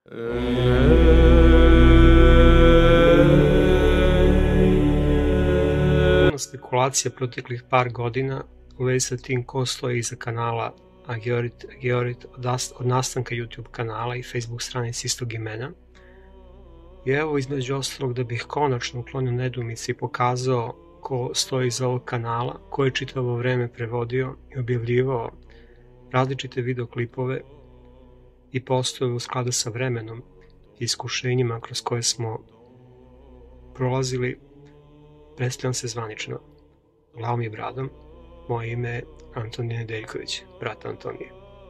Spekulacija proteklih par godina u vezi sa tim ko stoji iza kanala Agiorit od nastanka YouTube kanala i Facebook stranice istog imena. I evo, između ostalog, da bih konačno uklonio nedoumice i pokazao ko stoji iza ovog kanala, ko je čitavo vreme prevodio i objavljivao različite videoklipove i postoje u skladu sa vremenom i iskušenjima kroz koje smo prolazili. Predstavljam se zvanično glavom i bradom. Moje ime je Antonije Nedeljković, brat Antonije.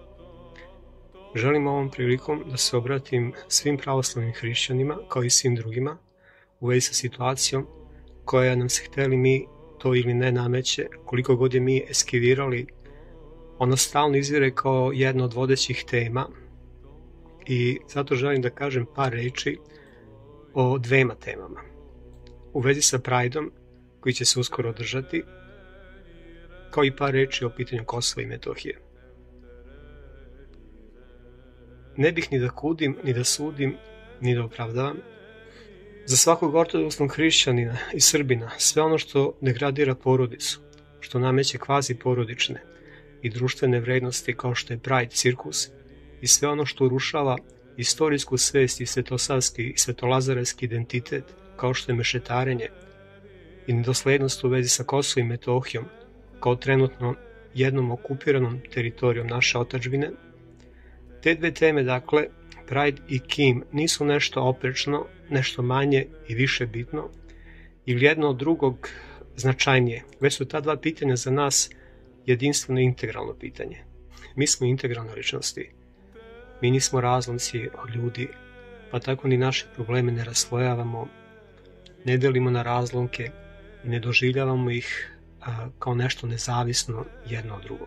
Želim ovom prilikom da se obratim svim pravoslavnim hrišćanima, kao i svim drugima, u vezi sa situacijom koja nam se, hteli mi to ili ne, nameće, koliko god je mi eskivirali, ono stalno izvire kao jedna od vodećih tema i zato želim da kažem par reči o dvema temama. U vezi sa Prideom, koji će se uskoro održati, kao i par reči o pitanju Kosova i Metohije. Ne bih ni da kudim, ni da sudim, ni da opravdavam. Za svakog ortodoksnog hrišćanina i Srbina sve ono što degradira porodicu, što nameće kvazi porodične i društvene vrednosti kao što je Pride cirkus i sve ono što urušava istorijsku svest i svetosavski i svetolazarevski identitet kao što je mešetarenje i nedoslednost u vezi sa Kosovom i Metohijom kao trenutno jednom okupiranom teritorijom naše otadžbine. Te dve teme, dakle, Pride i Kim, nisu nešto oprečno, nešto manje i više bitno ili jedno od drugog značajnije, već su ta dva pitanja za nas jedinstveno i integralno pitanje. Mi smo integralne ličnosti. Mi nismo razlomci od ljudi, pa tako ni naše probleme ne raslojavamo, ne delimo na razlomke i ne doživljavamo ih kao nešto nezavisno jedno od drugog.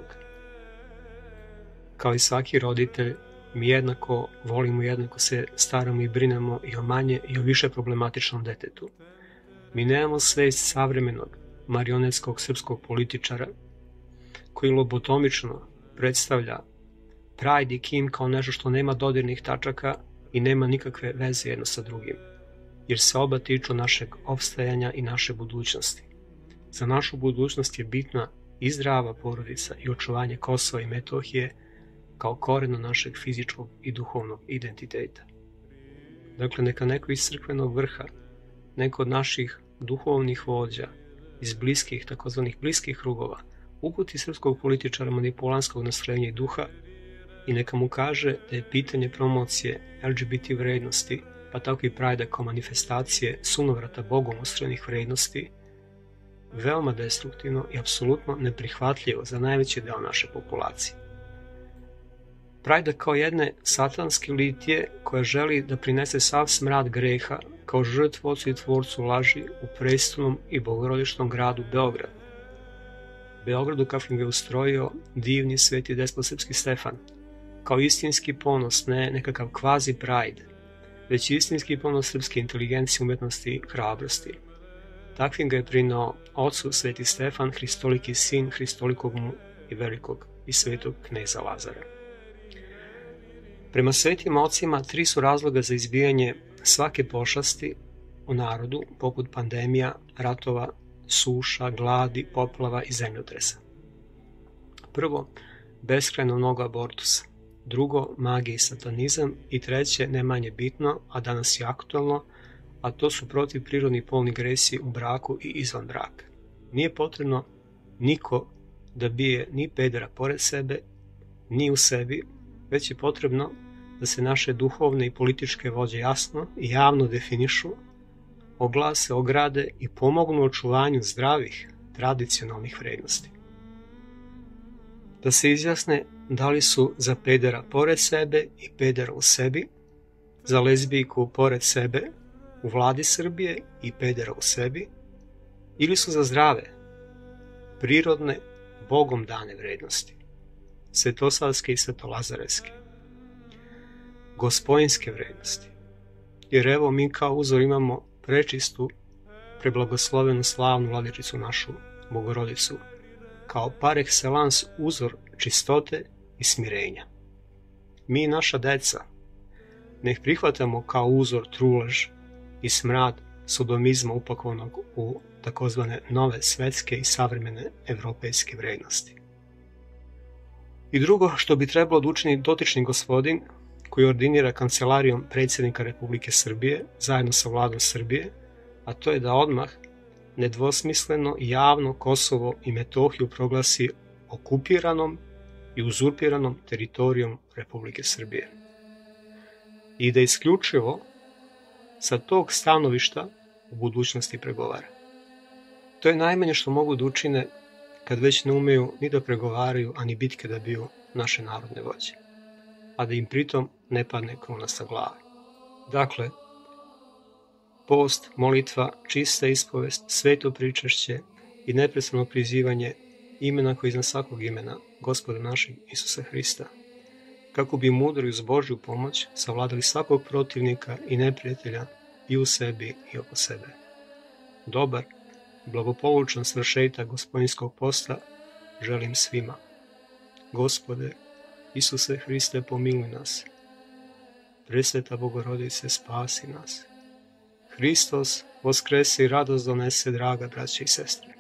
Kao i svaki roditelj, mi jednako volimo, jednako se staramo i brinemo i o manje i o više problematičnom detetu. Mi nemamo svest savremenog marionetskog srpskog političara koji lobotomično predstavlja Pride i Kim kao nešto što nema dodirnih tačaka i nema nikakve veze jedno sa drugim, jer se oba tiču našeg opstajanja i naše budućnosti. Za našu budućnost je bitna i zdrava porodica i očuvanje Kosova i Metohije kao koreno našeg fizičkog i duhovnog identiteta. Dakle, neka neko iz crkvenog vrha, neko od naših duhovnih vođa, iz bliskih, takozvanih bliskih krugova, uputi srpskog političara manipulanskog nastrojenja i duha i neka mu kaže da je pitanje promocije LGBT vrednosti, pa tako i Pride kao manifestacije sunovrata Bogom ustrojenih vrednosti, veoma destruktivno i apsolutno neprihvatljivo za najveći deo naše populacije. Pride kao jedne satanske litije koja želi da prinese sav smrad greha kao žrtvocu i tvorcu laži u prestolnom i bogorodičnom gradu Beogradu. Beogradu kakvim ga je ustrojio divni sveti despot srpski Stefan, kao istinski ponos, ne nekakav kvazi Pride, već istinski ponos srpske inteligencije, umetnosti i hrabrosti. Takvim ga je prinao ocu sveti Stefan, hristoliki sin hristolikog mu i velikog i svetog kneza Lazara. Prema svetim ocima, 3 su razloga za izbijanje svake pošasti u narodu, poput pandemija, ratova, suša, gladi, poplava i zemljotresa. Prvo, beskrajno mnogo abortusa. Drugo, magija i satanizam. I treće, ne manje bitno, a danas je aktualno, a to su protivprirodni polni gresi u braku i izvan braka. Nije potrebno niko da bije ni pedera pored sebe, ni u sebi, već je potrebno da se naše duhovne i političke vođe jasno i javno definišu, oglase, ograde i pomognu očuvanju zdravih, tradicionalnih vrednosti. Da se izjasne da li su za pedera pored sebe i pedera u sebi, za lezbijku pored sebe u vladi Srbije i pedera u sebi, ili su za zdrave, prirodne, Bogom dane vrednosti, svetosavske i svetolazarevske, gospojinske vrednosti. Jer evo mi kao uzor imamo prečistu, preblagoslovenu, slavnu vladičicu našu Bogorodicu, kao par excellence uzor čistote i smirenja. Mi i naša deca, ne ih prihvatamo kao uzor trulež i smrad sodomizma upakovanog u takozvane nove svetske i savremene evropejske vrednosti. I drugo što bi trebalo da učini dotični gospodin koji ordinira kancelarijom predsjednika Republike Srbije zajedno sa vladom Srbije, a to je da odmah nedvosmisleno i javno Kosovo i Metohiju proglasi okupiranom i uzurpiranom teritorijom Republike Srbije. I da isključivo sa tog stanovišta u budućnosti pregovara. To je najmanje što mogu da učine kad već ne umeju ni da pregovaraju, a ni bitke da biju naše narodne vođe, a da im pritom ne padne kruna sa glave. Dakle, post, molitva, čista ispovest, sveto pričašće i neprestano prizivanje imena koji iznad svakog imena, Gospoda našeg Isusa Hrista, kako bi mudro i uz Božju pomoć savladali svakog protivnika i neprijatelja i u sebi i oko sebe. Dobar, blagopolučan svršetak gospodinskog posta želim svima. Gospode, Isuse Hriste, pomiluj nas. Presveta Bogorodice, spasi nas. Hristos, vaskrese i radost donese, draga braće i sestre.